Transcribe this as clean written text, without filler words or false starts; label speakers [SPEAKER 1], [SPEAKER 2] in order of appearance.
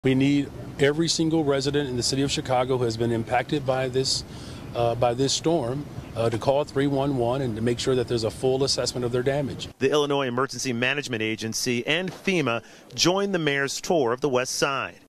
[SPEAKER 1] We need every single resident in the city of Chicago who has been impacted by this storm to call 311 and to make sure that there's a full assessment of their damage.
[SPEAKER 2] The Illinois Emergency Management Agency and FEMA joined the mayor's tour of the West Side.